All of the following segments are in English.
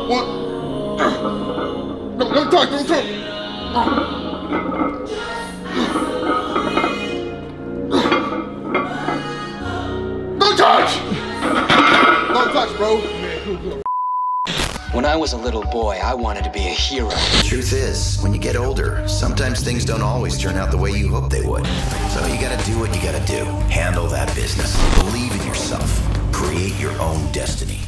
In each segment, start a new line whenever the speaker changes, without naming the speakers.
What? No, don't touch, don't touch. Don't touch! Don't touch, bro.
When I was a little boy, I wanted to be a hero.
The truth is, when you get older, sometimes things don't always turn out the way you hoped they would. So you gotta do what you gotta do. Handle that business. Believe in yourself. Create your own destiny.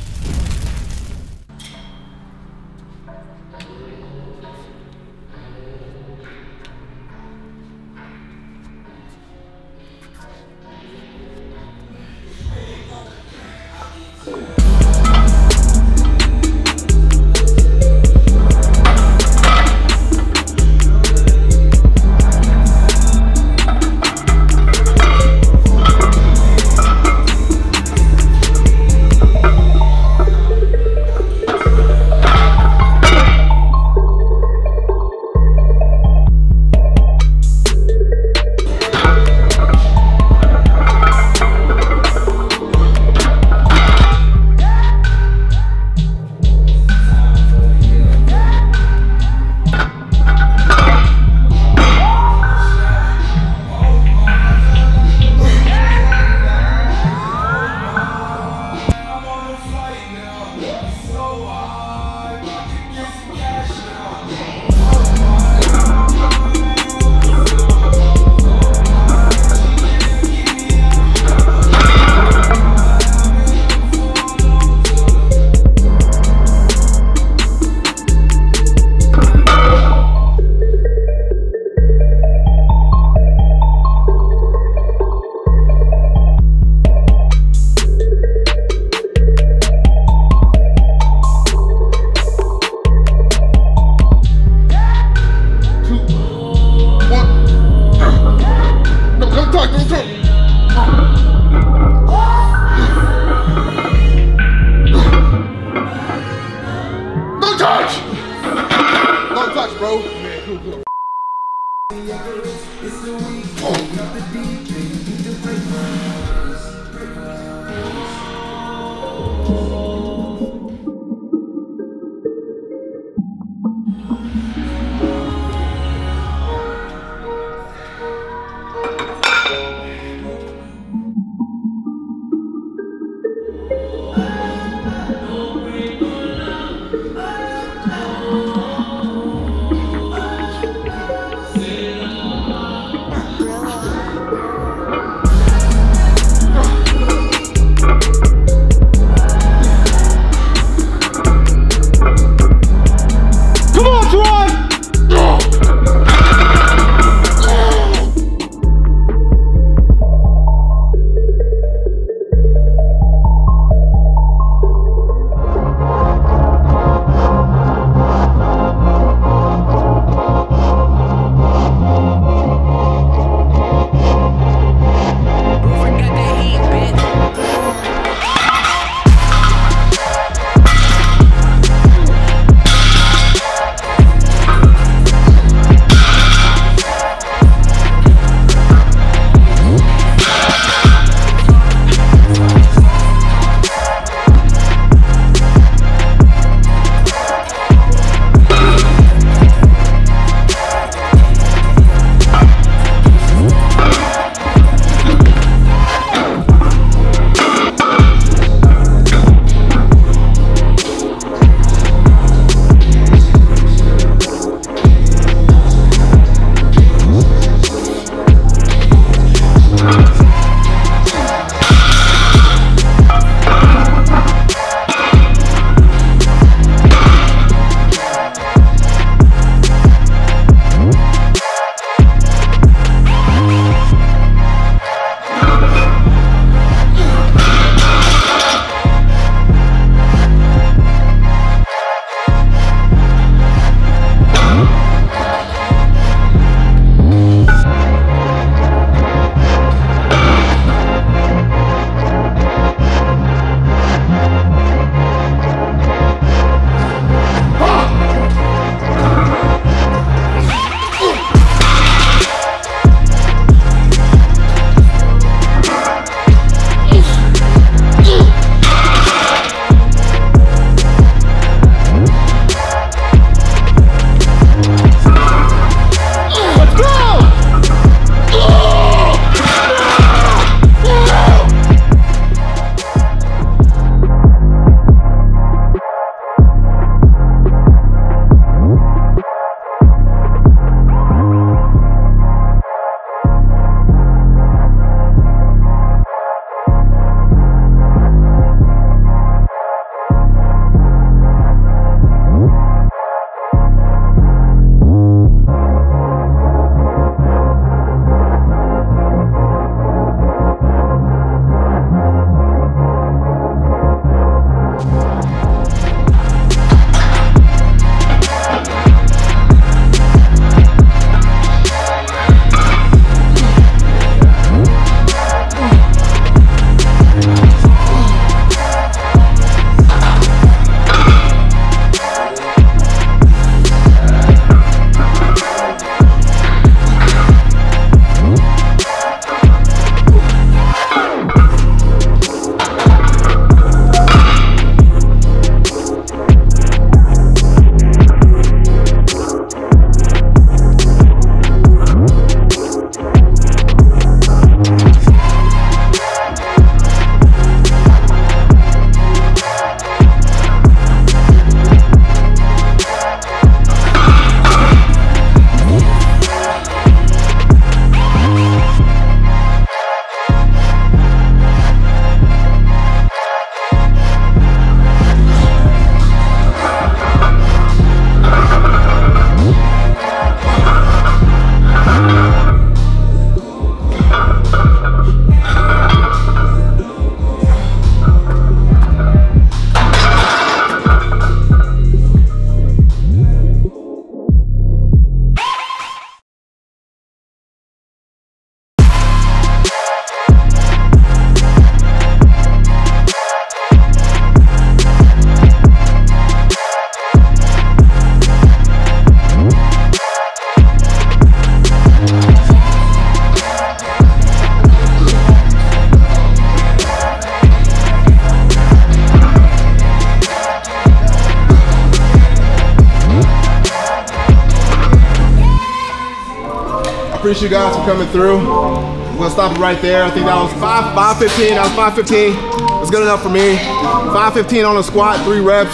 appreciate you guys for coming through. I'm gonna stop it right there. I think that was 5:15. That was 5:15. That's good enough for me. 5:15 on the squat, 3 reps.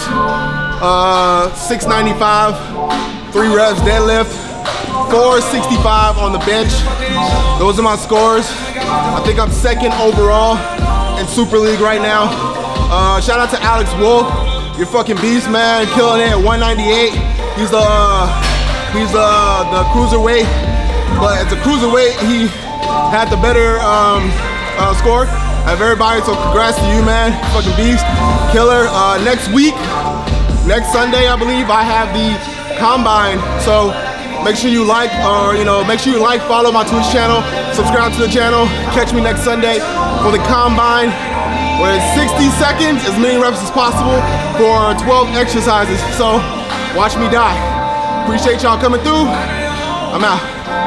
695, 3 reps deadlift. 465 on the bench. Those are my scores. I think I'm 2nd overall in Super League right now. Shout out to Alex Wolf. You're fucking beast, man. Killing it at 198. He's the cruiserweight, but as a cruiserweight, he had the better score out of everybody. So congrats to you, man. Fucking beast, killer. Next week, next Sunday, I believe, I have the Combine. So make sure you like, follow my Twitch channel, subscribe to the channel. Catch me next Sunday for the Combine, where it's 60 seconds, as many reps as possible for 12 exercises. So watch me die. Appreciate y'all coming through. I'm out.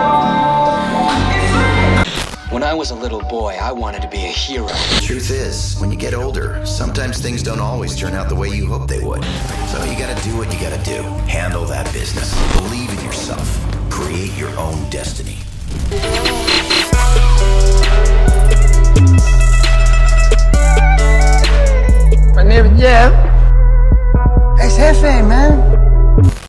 When I was a little boy, I wanted to be a hero.
The truth is, when you get older, sometimes things don't always turn out the way you hope they would. So you gotta do what you gotta do. Handle that business. Believe in yourself. Create your own destiny.
My name is Jeff. Ex-jefe, man.